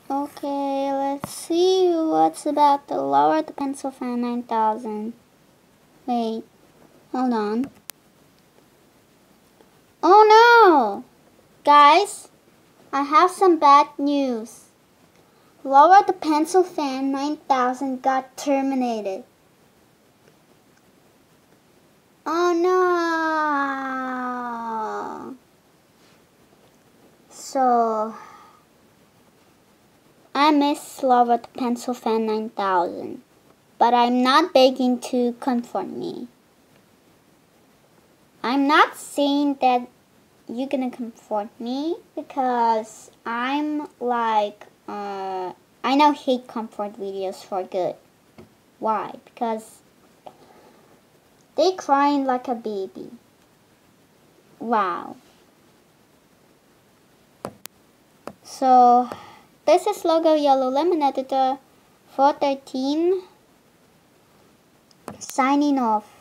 Okay, let's see what's about the lower the pencil fan 9000. Wait, hold on. Oh no! Guys, I have some bad news. Lower the pencil fan 9000 got terminated. Oh no! So, I miss Lower the pencil fan 9000, but I'm not begging to comfort me. I'm not saying that you're gonna comfort me because I'm like, I now hate comfort videos for good. Why? Because they crying like a baby. Wow. So, this is Logo Yellow Lemon Editor 413 signing off.